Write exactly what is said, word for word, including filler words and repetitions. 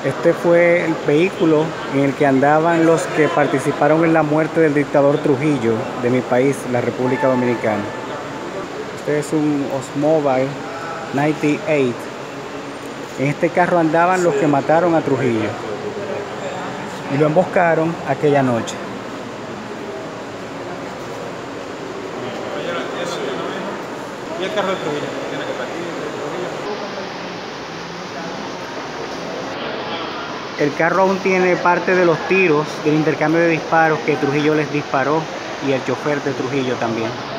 Este fue el vehículo en el que andaban los que participaron en la muerte del dictador Trujillo de mi país, la República Dominicana. Este es un Oldsmobile noventa y ocho. En este carro andaban los que mataron a Trujillo y lo emboscaron aquella noche. ¿Y el carro de Trujillo? ¿Tiene que partir de Trujillo? El carro aún tiene parte de los tiros del intercambio de disparos que Trujillo les disparó, y el chofer de Trujillo también.